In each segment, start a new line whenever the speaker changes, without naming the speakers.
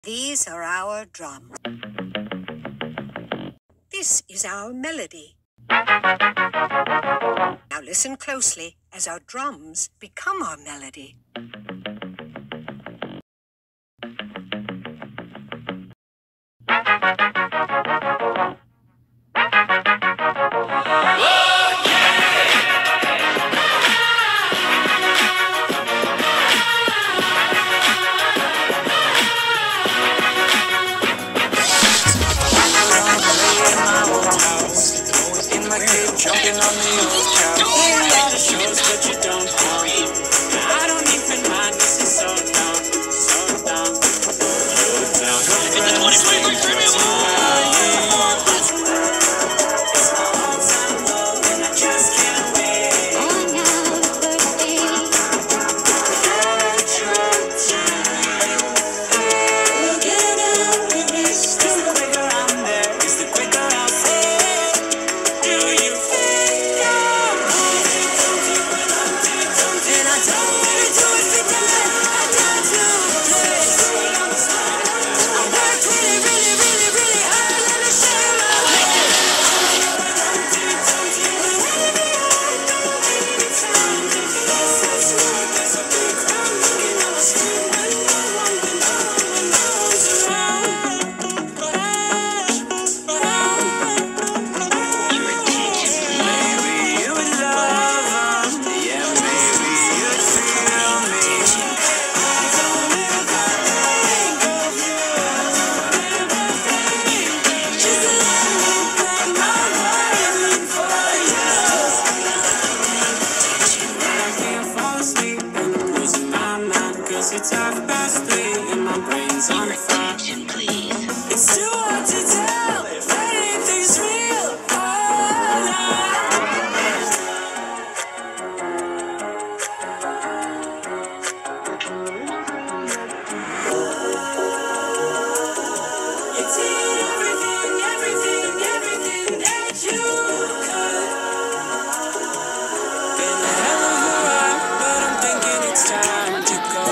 These are our drums. This is our melody. Now listen closely as our drums become our melody.
Jumping on the old couch. Hear a lot of shows, but you don't count. I don't even mind, this is so down, so down, so down. It's the 2023 Grammy Awards! It's my all-time low, and I just can't wait. On your birthday, at your time. Look at happiness. It's the quicker I'm there, it's the quicker I'll say. Do you think I'm Humpty Dumpty when Humpty Dumpty? And I don't wanna do it for tonight. I got to play. I worked really, really, really, really hard. Let me show you my way. Humpty Dumpty, whenever I go, it's time to face so smooth. There's a big crowd looking at my screen. When no one's around. It's 3:30 and my brain's on fire. It's too hard to tell if anything's real or not. You did everything, everything, everything that you could. Been a hell of a ride, but I'm thinking it's time to go.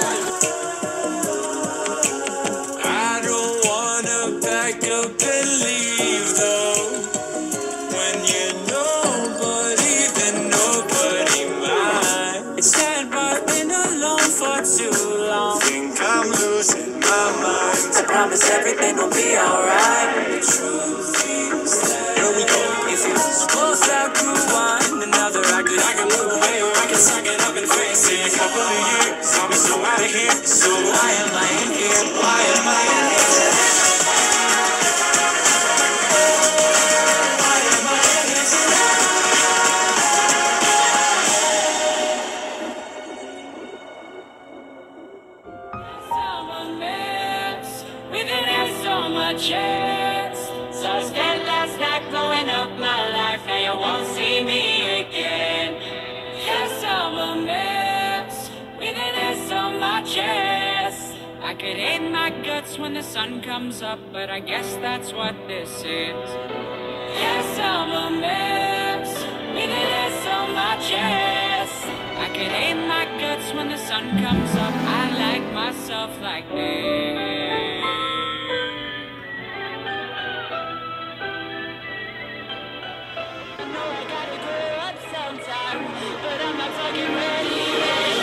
I don't wanna back up and leave though. When you're nobody, then nobody mind. It's sad but been alone for too long. Think I'm losing my mind. I promise everything will be alright. The truth is that here we go. If you both outgrew one another, I can move away or I can suck it up and face it. A couple of years, I'll be so out of here. So why am I in here? Why am I in here? Why am I in here tonight? Someone else with an ass so much chance. So spent last night blowing up my life. Now you won't see me again. Yes, someone else with an ass on my chest. I could hate my guts when the sun comes up, but I guess that's what this is. Yes, I'm a mess with an S on my chest. I could hate my guts when the sun comes up. I like myself like this. I know I gotta grow up sometime, but I'm not fucking ready yet.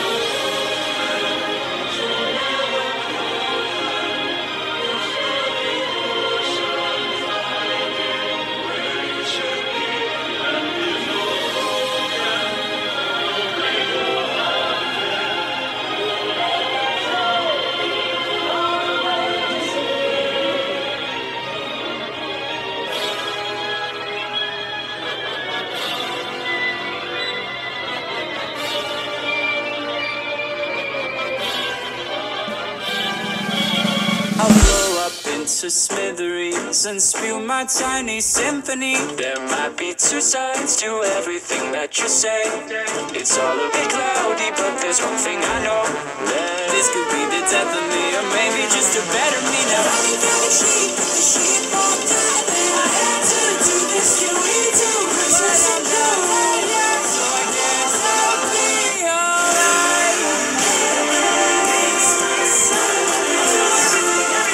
I'll blow up into smithereens and spew my tiny symphony. There might be two sides to everything that you say. It's all a bit cloudy, but there's one thing I know, that this could be the death of me, or maybe just a better me now. Running through the sheep won't die. I had to do this, can we do Christmas and blue? So I guess I'll be alright.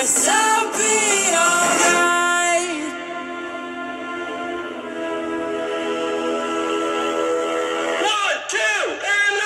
Yes, I'll be alright. One, two, and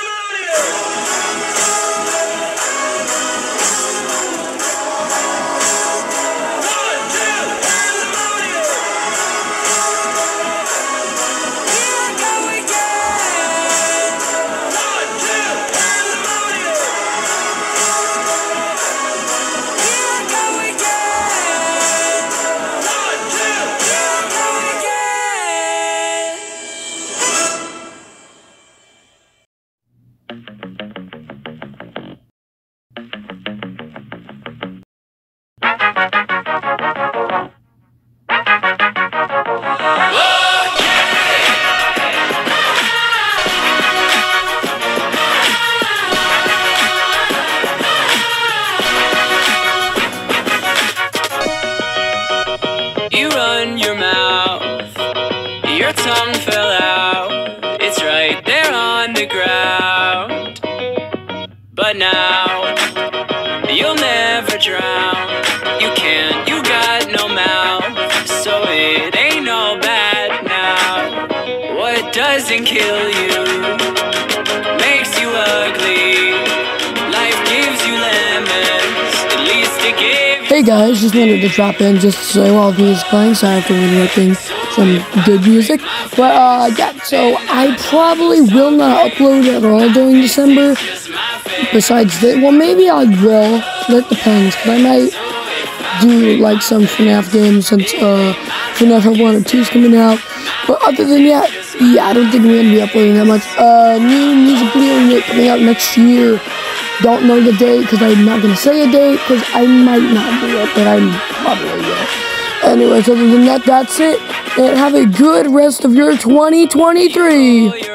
you run your mouth, your tongue fell out. It's right there on the ground. But now, you'll never drown. You can't, you got no mouth. So it ain't all bad now. What doesn't kill you makes you ugly. Life gives you lemons, at least it gave you.
Hey guys, just wanted to drop in just to say while the music's playing, sorry for interrupting some good music. But yeah, so I probably will not upload at all during December. Besides that, well, maybe I will. That depends, because I might do like some FNAF games since FNAF 1 and 2 is coming out. But other than that, yeah, I don't think we're gonna be uploading that much. New music video coming out next year. Don't know the date because I'm not going to say a date because I might not do it, but I probably will. Anyways, other than that, that's it. And have a good rest of your 2023.